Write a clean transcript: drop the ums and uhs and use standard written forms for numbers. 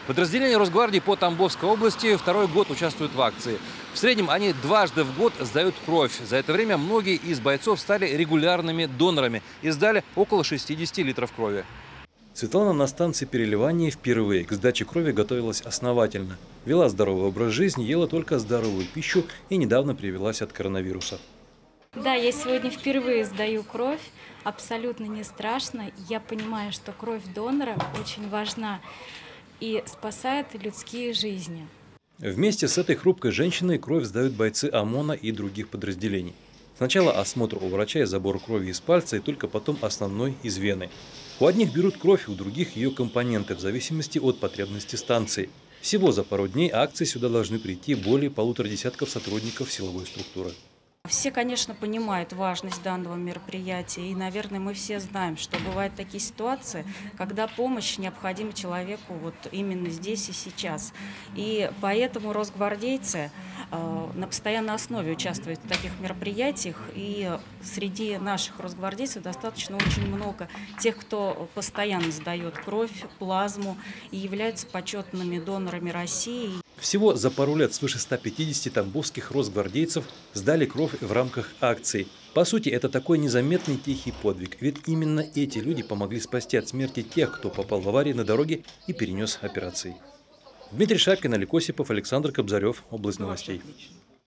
Подразделения Росгвардии по Тамбовской области второй год участвуют в акции. В среднем они дважды в год сдают кровь. За это время многие из бойцов стали регулярными донорами и сдали около 60 литров крови. Светлана на станции переливания впервые. К сдаче крови готовилась основательно. Вела здоровый образ жизни, ела только здоровую пищу и недавно привилась от коронавируса. Да, я сегодня впервые сдаю кровь. Абсолютно не страшно. Я понимаю, что кровь донора очень важна и спасает людские жизни. Вместе с этой хрупкой женщиной кровь сдают бойцы ОМОНа и других подразделений. Сначала осмотр у врача и забор крови из пальца, и только потом основной из вены. У одних берут кровь, у других ее компоненты, в зависимости от потребности станции. Всего за пару дней акции сюда должны прийти более 1,5 десятка сотрудников силовой структуры. Все, конечно, понимают важность данного мероприятия, и, наверное, мы все знаем, что бывают такие ситуации, когда помощь необходима человеку вот именно здесь и сейчас. И поэтому росгвардейцы на постоянной основе участвуют в таких мероприятиях, и среди наших росгвардейцев достаточно очень много тех, кто постоянно сдает кровь, плазму и являются почетными донорами России. Всего за пару лет свыше 150 тамбовских росгвардейцев сдали кровь в рамках акции. По сути, это такой незаметный тихий подвиг, ведь именно эти люди помогли спасти от смерти тех, кто попал в аварии на дороге и перенес операции. Дмитрий Шапкин, Олег Осипов, Александр Кобзарев. Область новостей.